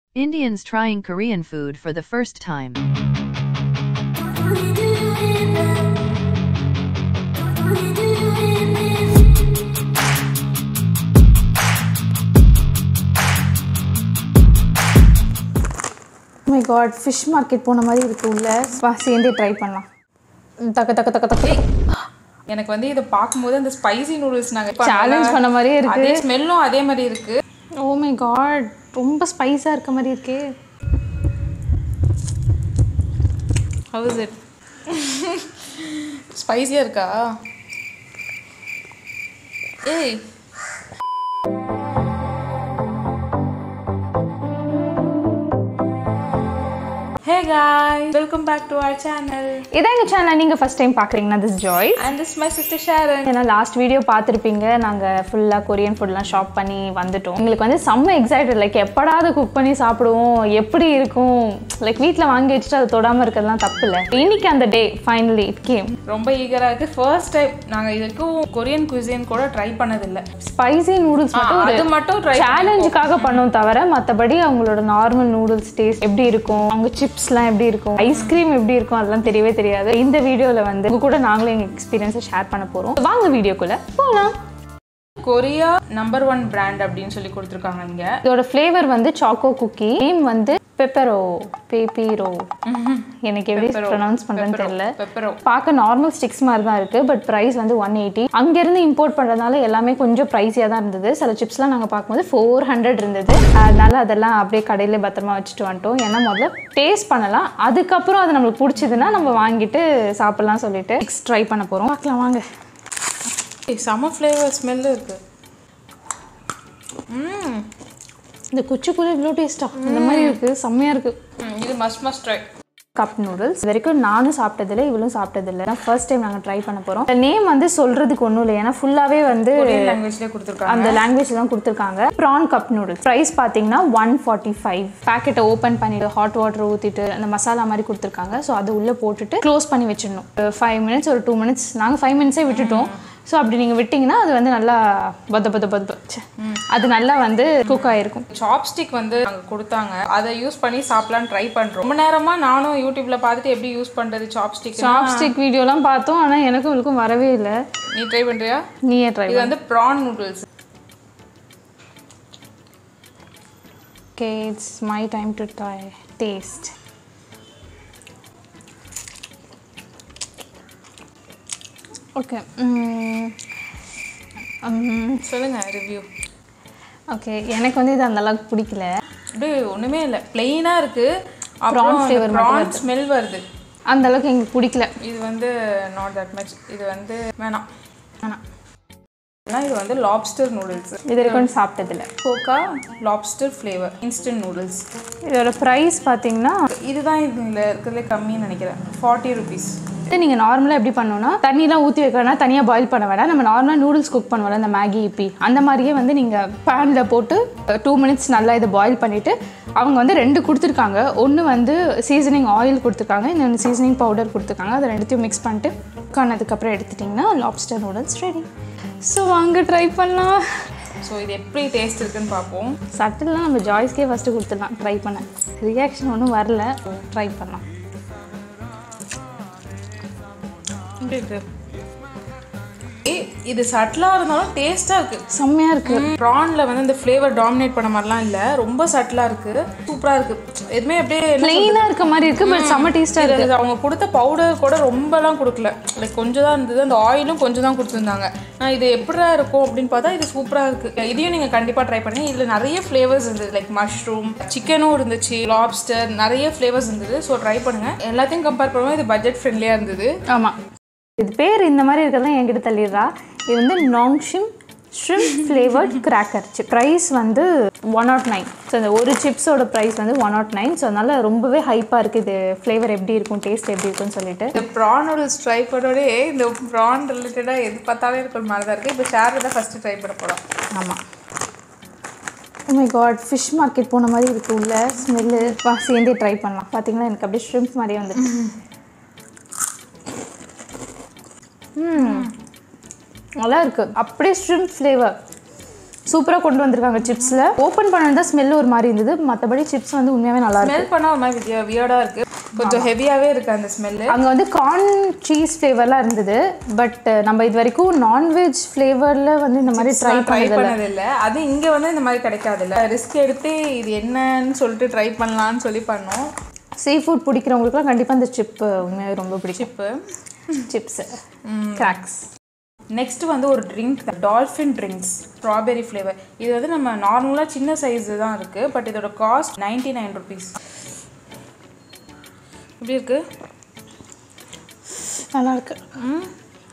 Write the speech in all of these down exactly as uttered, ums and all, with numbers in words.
Indians trying Korean food for the first time. Oh my god, fish market போன மாதிரி இருக்கு உள்ள. வா சேர்ந்தே ட்ரை பண்ணலாம். தக்க தக்க தக்க தக்க. எனக்கு வந்து இத பாக்கும்போது அந்த ஸ்பைசி நூடுல்ஸ் நாங்க சேலஞ்ச் பண்ண மாதிரியே இருக்கு. அதே ஸ்மெல்லும் அதே மாதிரி இருக்கு. Oh my god, ரொம்ப ஸ்பைஸா இருக்க மாதிரி இருக்கே. How is it? ஸ்பைசியா இருக்கா? ஏய் Hey guys, welcome back to our channel. இதான் எங்க சேனல் நீங்க ஃபர்ஸ்ட் டைம் பாக்குறீங்கன்னா this is Joy and this is my sister Sharon. ஏன்னா லாஸ்ட் வீடியோ பார்த்திருப்பீங்க நாங்க ஃபுல்லா கொரியன் ஃபுட்லாம் ஷாப் பண்ணி வந்துட்டோம். உங்களுக்கு வந்து செம்ம எக்ஸைட்டட் லைக் எப்படாவது குக் பண்ணி சாப்பிடுவோம் எப்படி இருக்கும் லைக் வீட்ல வாங்கி வச்சுட்டு அது தொடாம இருக்கிறதுலாம் தப்பு இல்ல. இன்னைக்கு அந்த டே ஃபைனலி இட் கேம். ரொம்ப ஈகரா இருக்கு. ஃபர்ஸ்ட் டைம் நாங்க இதுக்கும் கொரியன் cuisine கூட ட்ரை பண்ணது இல்ல. ஸ்பைசி நூடுல்ஸ் மட்டும் அது மட்டும் ட்ரை சேலஞ்சுக்காக பண்ணோம் தவிர மத்தபடி அவங்களோட நார்மல் நூடுல்ஸ் டேஸ்ட் எப்படி இருக்கும் அவங்க சிப்ஸ்லாம் எப்படி இருக்கும் ஐஸ்கிரீம் எப்படி இருக்கும் அதெல்லாம் தெரியவே தெரியாது. இந்த வீடியோல வந்து உங்க கூட நாங்களே எங்க எக்ஸ்பீரியன்ஸை ஷேர் பண்ண போறோம். வாங்க வீடியோக்குள்ள போலாம். கொரியா நம்பர் ஒன் பிராண்ட் அப்படின்னு சொல்லி கொடுத்துருக்காங்க இங்க. இதோட ஃப்ளேவர் வந்து சாக்கோ குக்கி. நேம் வந்து பெப்பரோ பேபிரோ. எனக்கு எப்படி ப்ரொனவுன்ஸ் பண்றேன்னு தெரியல. பார்க்க நார்மல் ஸ்டிக்ஸ் மாதிரி தான் இருக்கு பட் பிரைஸ் வந்து ஒன் எயிட்டி. அங்க இருந்து இம்போர்ட் பண்றதுனால எல்லாமே கொஞ்சம் பிரைஸியா தான் இருந்தது. சில சிப்ஸ்லாம் நாங்க பார்க்கும்போது ஃபோர் ஹண்ட்ரட் இருந்தது. அதனால அதெல்லாம் அப்படியே கடையில பத்திரமா வச்சுட்டு வந்துட்டோம். ஏன்னா முதல்ல டேஸ்ட் பண்ணலாம் அதுக்கப்புறம் அது நம்மளுக்கு பிடிச்சதுன்னா நம்ம வாங்கிட்டு சாப்பிடலாம் சொல்லிட்டு ட்ரை பண்ண போறோம். பார்க்கலாம் வாங்க. செம ஃப்ளேவர் ஸ்மெல் இருக்கு. ம் இந்த குச்சிக்குள்ள இவ்வளோ டேஸ்டா இந்த மாதிரி இருக்கு செம்மையா இருக்கு. இது must must try. Cup noodles வரைக்கும் நானும் சாப்பிட்டதில்லை இவளும் சாப்பிட்டதில்லை. நான் ஃபர்ஸ்ட் டைம் நாங்கள் ட்ரை பண்ண போகிறோம். நேம் வந்து சொல்கிறதுக்கு ஒன்றும் இல்லை ஏன்னா ஃபுல்லாகவே வந்து லாங்குவேஜ்லேயே கொடுத்துருக்காங்க. அந்த லாங்குவேஜ் தான் கொடுத்துருக்காங்க. ப்ரான் கப் நூடுல்ஸ் ப்ரைஸ் பார்த்தீங்கன்னா ஒன் ஃபார்ட்டி ஃபைவ். பேக்கெட்டை ஓப்பன் பண்ணிட்டு ஹாட் வாட்டர் ஊற்றிட்டு அந்த மசாலா மாதிரி கொடுத்துருக்காங்க. ஸோ அது உள்ளே போட்டுட்டு க்ளோஸ் பண்ணி வச்சிடணும். ஃபைவ் மினிட்ஸ் ஒரு டூ மினிட்ஸ் நாங்கள் ஃபைவ் மினிட்ஸே விட்டுட்டோம். ஸோ அப்படி நீங்கள் விட்டிங்கன்னா அது வந்து நல்லா பத பத பத அது நல்லா வந்து குக் ஆகிருக்கும். சாப்ஸ்டிக் வந்து நாங்கள் கொடுத்தாங்க அதை யூஸ் பண்ணி சாப்பிடலான்னு ட்ரை பண்ணுறோம். ரொம்ப நேரமாக நானும் யூடியூப்பில் பார்த்துட்டு எப்படி யூஸ் பண்ணுறது சாப்ஸ்டிக் சாப்ஸ்டிக் வீடியோலாம் பார்த்தோம் ஆனால் எனக்கும் இவளுக்கும் வரவே இல்லை. நீ ட்ரை பண்ணுறியா? நீயே ட்ரை. இது வந்து prawn noodles. Okay it's my time to try taste. Okay சொல்லுங்க ரிவ்யூ. ஓகே எனக்கு வந்து இது அந்த அளவுக்கு பிடிக்கல. அப்படியே ஒன்றுமே இல்லை பிளெயினாக இருக்குது. அப்புறம் ஃப்ளேவர் ப்ரான் ஸ்மெல் வருது அந்த அளவுக்கு எங்களுக்கு பிடிக்கல. இது வந்து நாட் தட் மச். இது வந்து வேணாம் வேணாம். இது வந்து லாப்ஸ்டர் நூடுல்ஸ். இது வரைக்கும் சாப்பிட்டதில்ல. Koka lobster flavour instant noodles. இதோட ப்ரைஸ் பார்த்தீங்கன்னா இதுதான் இதில் இருக்கிறதுலே கம்மின்னு நினைக்கிறேன். Forty rupees. நீங்கள் நார்மலாக எப்படி பண்ணோன்னா தண்ணிலாம் ஊற்றி வைக்கணும்னா தனியாக பாயில் பண்ண வேணாம். நம்ம நார்மலாக நூடுல்ஸ் குக் பண்ணுவோம்ல இந்த மேகி இப்பி அந்த மாதிரியே வந்து நீங்கள் பேனில் போட்டு டூ மினிட்ஸ் நல்லா இதை பாயில் பண்ணிவிட்டு அவங்க வந்து ரெண்டு கொடுத்துருக்காங்க. ஒன்று வந்து சீசனிங் ஆயில் கொடுத்துருக்காங்க இன்னொன்று சீசனிங் பவுடர் கொடுத்துருக்காங்க. அதை ரெண்டுத்தையும் மிக்ஸ் பண்ணிட்டு குக் ஆனதுக்கப்புறம் எடுத்துட்டிங்கன்னா லாப்ஸ்டர் நூடுல்ஸ் ரெடி. ஸோ வாங்க ட்ரை பண்ணலாம். ஸோ இது எப்படி டேஸ்ட் இருக்குன்னு பார்ப்போம். சட்டில்லாம் நம்ம ஜாய்ஸ்க்கே ஃபஸ்ட்டு கொடுத்துடலாம் ட்ரை பண்ண. ரியாக்ஷன் ஒன்றும் வரல ட்ரை பண்ணலாம். இது சட்டிலாக இருந்தாலும் டேஸ்ட்டாக இருக்குது செம்மையாக இருக்குது. ப்ரானில் வந்து இந்த ஃப்ளேவர் டாமினேட் பண்ண மாதிரிலாம் இல்லை ரொம்ப சட்டிலாக இருக்குது சூப்பராக இருக்குது. எதுவுமே அப்படியே ப்ளெயினாக இருக்க மாதிரி இருக்குது பட் செம்ம டேஸ்ட்டாக இருக்குது. அவங்க கொடுத்த பவுடர் கூட ரொம்பலாம் கொடுக்கல லைக் கொஞ்சம் தான் இருந்தது. அந்த ஆயிலும் கொஞ்சம் தான் கொடுத்துருந்தாங்க. நான் இது எப்படியா இருக்கும் அப்படின்னு பார்த்தா இது சூப்பராக இருக்குது. இதையும் நீங்கள் கண்டிப்பாக ட்ரை பண்ணி. இதில் நிறைய ஃப்ளேவர்ஸ் இருந்தது லைக் மஷ்ரூம் சிக்கனும் இருந்துச்சு லாப்ஸ்டர் நிறைய ஃப்ளேவர்ஸ் இருந்தது. ஸோ ட்ரை பண்ணுங்கள். எல்லாத்தையும் கம்பேர் பண்ணுவோம் இது பட்ஜெட் ஃப்ரெண்ட்லியாக இருந்தது. ஆமாம் இது பேர் இந்த மாதிரி இருக்கிறதான் என்கிட்ட தள்ளிடுறா. இது வந்து Nongshim shrimp flavoured cracker chip. Price வந்து ஒன் நாட் நைன். ஸோ இந்த ஒரு சிப்ஸோட ப்ரைஸ் வந்து ஒன் நாட் நைன். ஸோ அதனால ரொம்பவே ஹைப்பாக இருக்குது. இது ஃப்ளேவர் எப்படி இருக்கும் டேஸ்ட் எப்படி இருக்குன்னு சொல்லிட்டு இந்த ப்ரான் நூடுல்ஸ் ட்ரை பண்ணோடே இந்த ப்ரான் ரிலேட்டடாக எது பார்த்தாலே இருக்கிற மாதிரி தான் இருக்குது. இப்போ ஷேர் தான் ஃபஸ்ட்டு ட்ரை பண்ண போகிறோம். ஆமாம். Oh my God fish market போன மாதிரி இருக்குது உள்ள ஸ்மெல்லு. வா சேர்ந்தே ட்ரை பண்ணலாம். பார்த்தீங்கன்னா எனக்கு அப்படியே ஷ்ரிம்ப் மாதிரியே வந்துட்டு. ம் நல்லா இருக்குது. அப்படியே ஷ்ரிம்ப் ஃப்ளேவர் சூப்பராக கொண்டு வந்திருக்காங்க சிப்ஸில். ஓப்பன் பண்ணதான் ஸ்மெல் ஒரு மாதிரி இருந்தது, மற்றபடி சிப்ஸ் வந்து உண்மையாகவே நல்லா இருக்கு. ஸ்மெல் பண்ணால் ஒரு மாதிரி வியர்டாக இருக்குது, கொஞ்சம் ஹெவியாகவே இருக்குது அந்த ஸ்மெல்லு. அங்கே வந்து கார்ன் சீஸ் ஃப்ளேவர்லாம் இருந்தது, பட் நம்ம இது வரைக்கும் நான்வெஜ் ஃப்ளேவரில் வந்து இந்த மாதிரி ட்ரை ட்ரை பண்ணதில்லை. அது இங்கே வந்து இந்த மாதிரி கிடைக்காதுல்ல, ரிஸ்க் எடுத்து இது என்னன்னு சொல்லிட்டு ட்ரை பண்ணலான்னு சொல்லி பண்ணோம். சீ ஃபுட் பிடிக்கிறவங்களுக்குலாம் கண்டிப்பாக இந்த சிப்பு உண்மையாக ரொம்ப பிடிக்கும். Chip chips cracks. நெக்ஸ்ட் வந்து ஒரு drink, Dolphin drinks strawberry flavour. இது வந்து நம்ம நார்மலாக சின்ன சைஸு தான் இருக்குது, பட் இதோட காஸ்ட் நைன்டி நைன் ருபீஸ். எப்படி இருக்கு? நல்லா இருக்கு. ம்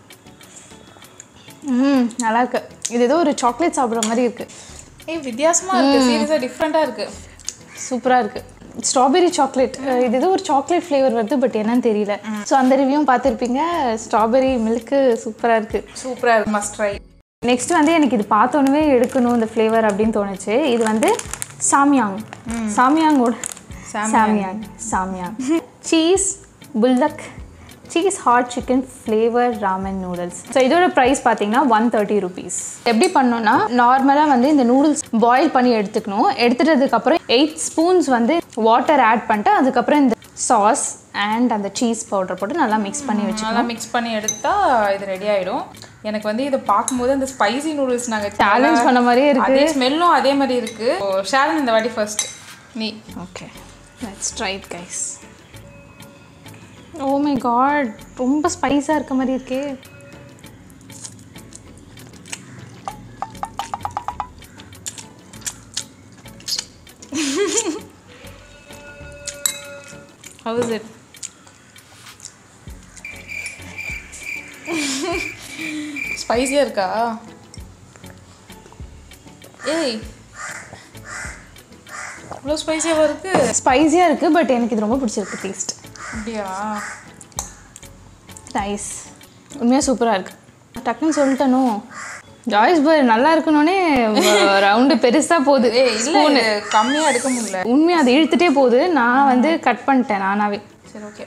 ம் நல்லா இருக்கு. இது ஏதோ ஒரு சாக்லேட் சாப்பிட்ற மாதிரி இருக்கு. ஏய் வித்தியாசமாக இருக்குது, சீரியஸாக டிஃப்ரெண்ட்டாக இருக்குது, சூப்பராக இருக்குது. ஸ்ட்ராபெரி சாக்லேட், இது ஏதோ ஒரு சாக்லேட் ஃப்ளேவர் வருது, பட் என்னன்னு தெரியல. ஸோ அந்த ரிவ்யூவும் பார்த்துருப்பீங்க. ஸ்ட்ராபெரி மில்க்கு சூப்பராக இருக்குது. சூப்பராக இருக்குது, மஸ்ட் ட்ரை. நெக்ஸ்ட் வந்து எனக்கு இது பார்த்தோன்னே எடுக்கணும் இந்த ஃப்ளேவர் அப்படின்னு தோணுச்சு. இது வந்து சாமியாங். சாமியாங்கோட Samyang Samyang cheese buldak cheese hot chicken flavour ramen noodles. So இதோட ப்ரைஸ் பார்த்தீங்கன்னா ஒன் தேர்ட்டி ருபீஸ். எப்படி பண்ணோன்னா, நார்மலாக வந்து இந்த நூடுல்ஸ் பாயில் பண்ணி எடுத்துக்கணும். எடுத்துட்டதுக்கப்புறம் எயிட் ஸ்பூன்ஸ் வந்து வாட்டர் ஆட் பண்ணிட்டு அதுக்கப்புறம் இந்த சாஸ் அண்ட் அந்த சீஸ் பவுடர் போட்டு நல்லா மிக்ஸ் பண்ணி வச்சு நல்லா மிக்ஸ் பண்ணி எடுத்தால் இது ரெடி ஆகிடும். எனக்கு வந்து இதை பார்க்கும்போது அந்த ஸ்பைசி நூடுல்ஸ் நாங்கள் சேலஞ்ச் பண்ண மாதிரியே இருக்குது. அதே ஸ்மெல்லும் அதே மாதிரி இருக்குது. ஷேரன் இந்த வாட்டி ஃபர்ஸ்ட் நீ. Okay, let's try it guys. Oh my God, ரொம்ப ஸ்பைஸாக இருக்க மாதிரி இருக்கே. How is it? ஸ்பைசியாக இருக்கா? ஏய் இவ்வளோ ஸ்பைசியாக இருக்குது. ஸ்பைசியாக இருக்குது, பட் எனக்கு இது ரொம்ப பிடிச்சிருக்கு டேஸ்ட். அப்படியா? நைஸ், உண்மையாக சூப்பராக இருக்குது. டக்குன்னு சொல்லிட்டேனோ, ஜாய்ஸ் பாய் நல்லா இருக்கணும்னே ரவுண்டு பெருசாக போகுது. ஸ்பூனு கம்மியாக எடுக்க முடியல. உண்மையாக அது இழுத்துட்டே போகுது. நான் வந்து கட் பண்ணிட்டேன் நானாவே. சரி ஓகே.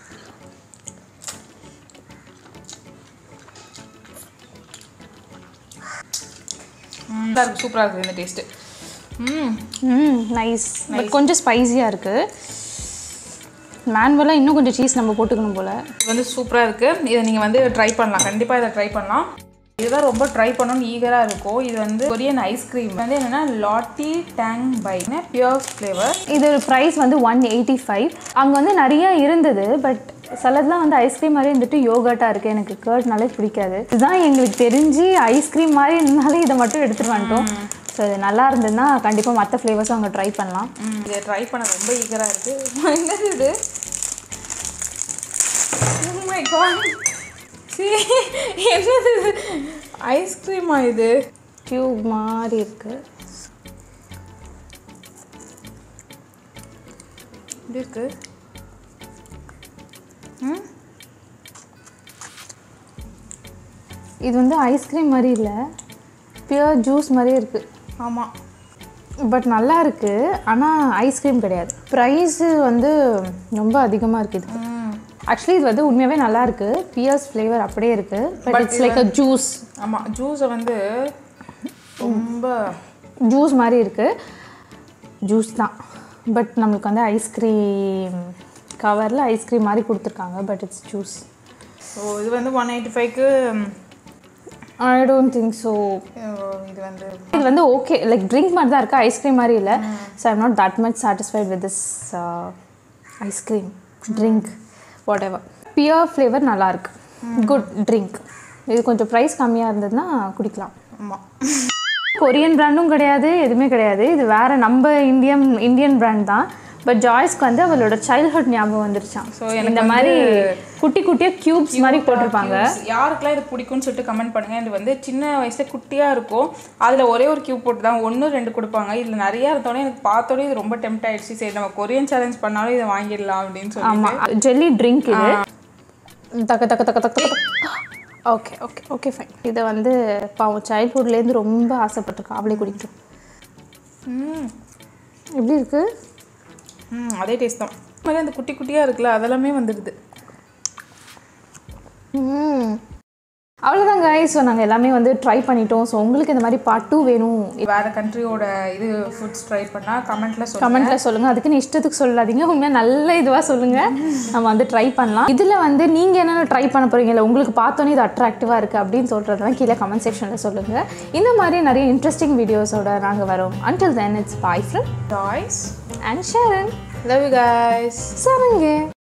சூப்பராக இருக்குது இந்த டேஸ்ட்டு. ம் ம் நைஸ், பட் கொஞ்சம் ஸ்பைஸியாக இருக்குது. மேனுவலாக இன்னும் கொஞ்சம் சீஸ் நம்ம போட்டுக்கணும் போல். இது வந்து சூப்பராக இருக்குது. இதை நீங்கள் வந்து ட்ரை பண்ணலாம், கண்டிப்பாக இதை ட்ரை பண்ணலாம். இதுதான் ரொம்ப ட்ரை பண்ணணும்னு ஈகராக இருக்கும். இது வந்து கொரியன் ஐஸ்கிரீம் வந்து என்னென்னா லாட்டி டேங் பை பியூர் ஃப்ளேவர். இது ப்ரைஸ் வந்து ஒன் எயிட்டி ஃபைவ். அங்கே வந்து நிறைய இருந்தது, பட் சிலதுலாம் வந்து ஐஸ்கிரீம் மாதிரி இருந்துட்டு யோகர்ட்டாக இருக்குது. எனக்கு கர்ட்னாலே பிடிக்காது. இதுதான் எங்களுக்கு தெரிஞ்சு ஐஸ்கிரீம் மாதிரி இருந்தாலும் இதை மட்டும் எடுத்துகிட்டு வந்துட்டோம். ஸோ இது நல்லா இருந்ததுன்னா கண்டிப்பாக மற்ற ஃப்ளேவர்ஸும் அங்கே ட்ரை பண்ணலாம். இதை ட்ரை பண்ண ரொம்ப ஈகராக இருக்குது. என்னது இது? Oh my God. என்னது இது? ஐஸ்கிரீமா இது? டியூப் மாதிரி இருக்கு. எப்படி இருக்கு? ம் இது வந்து ஐஸ்கிரீம் மாதிரி இல்லை, பியூர் ஜூஸ் மாதிரியே இருக்குது. ஆமாம், பட் நல்லா இருக்குது. ஆனால் ஐஸ்கிரீம் கிடையாது. ப்ரைஸு வந்து ரொம்ப அதிகமாக இருக்குது. ஆக்சுவலி இது வந்து உண்மையாகவே நல்லா இருக்குது. பியர்ஸ் ஃப்ளேவர் அப்படியே இருக்குது, but it's like a juice. ஆமாம், ஜூஸை வந்து ரொம்ப ஜூஸ் மாதிரி இருக்குது. ஜூஸ் தான், பட் நம்மளுக்கு வந்து ஐஸ்கிரீம் கவரில் ஐஸ்கிரீம் மாதிரி கொடுத்துருக்காங்க, பட் இட்ஸ் ஜூஸ். ஸோ இது வந்து ஒன் எயிட்டி ஃபைவ்க்கு ஐ டோன்ட் திங்க் ஸோ. இது வந்து இது வந்து ஓகே, லைக் ட்ரிங்க் மாதிரி தான் இருக்குது, ஐஸ்கிரீம் மாதிரி இல்லை. So I'm not that much satisfied with this ice cream drink whatever. Pure flavour நல்லாயிருக்கு, குட் ட்ரிங்க். இது கொஞ்சம் ப்ரைஸ் கம்மியாக இருந்ததுன்னா குடிக்கலாம். ஆமாம், கொரியன் பிராண்டும் கிடையாது, எதுவுமே கிடையாது. இது வேறு நம்ம இந்தியன் இந்தியன் பிராண்ட் தான். பட் ஜாய்ஸ்க்கு வந்து அவளோட சைல்ட்ஹுட் ஞாபகம் வந்துருச்சான். ஸோ இந்த மாதிரி குட்டி குட்டியாக க்யூப்ஸ் மாதிரி போட்டிருப்பாங்க. யாருக்கெல்லாம் இது பிடிக்கும்னு சொல்லிட்டு கமெண்ட் பண்ணுங்கள். இது வந்து சின்ன வயசுல குட்டியாக இருக்கும், அதில் ஒரே ஒரு க்யூப் போட்டு தான் ஒன்று ரெண்டு கொடுப்பாங்க. இதில் நிறையா இருந்தோடனே எனக்கு பார்த்தோன்னே இது ரொம்ப டெம்ட் ஆகிடுச்சு. சரி நம்ம கொரியன் சேலஞ்ச் பண்ணாலும் இதை வாங்கிடலாம் அப்படின்னு சொல்லி. ஆமாம், ஜெல்லி ட்ரிங்க் இது. தக்க தக்க தக்க தக்க ஓகே ஓகே ஓகே ஃபைன். இதை வந்து பாவம் சைல்ட்ஹுட்லேருந்து ரொம்ப ஆசைப்பட்டிருக்கா, அவளே குடிக்கட்டும். ம் எப்படி இருக்குது? ம் அதே டேஸ்ட் தான். மாதிரி அந்த குட்டி குட்டியாக இருக்குல்ல, அதெல்லாமே வந்துடுது. ம் அவ்வளோதான் கைஸ். ஸோ நாங்கள் எல்லாமே வந்து ட்ரை பண்ணிட்டோம். ஸோ உங்களுக்கு இந்த மாதிரி பார்ட் டூ வேணும், வேறு கண்ட்ரியோட இது ஃபுட்ஸ் ட்ரை பண்ணால் கமெண்ட்டில் சொல்லுங்கள் கமெண்ட்டில் சொல்லுங்கள். அதுக்குன்னு இஷ்டத்துக்கு சொல்லாதீங்க, உண்மையாக நல்ல இதுவாக சொல்லுங்கள், நம்ம வந்து ட்ரை பண்ணலாம். இதில் வந்து நீங்கள் என்னென்ன ட்ரை பண்ண போகிறீங்க, இல்லை உங்களுக்கு பார்த்தோன்னே இது அட்ராக்டிவாக இருக்குது அப்படின்னு சொல்கிறதெல்லாம் கீழே கமெண்ட் செக்ஷனில் சொல்லுங்கள். இந்த மாதிரி நிறைய இன்ட்ரெஸ்டிங் வீடியோஸோட நாங்கள் வரோம். Until then, it's bye from Guys and Sharon. Love you guys. Saranga.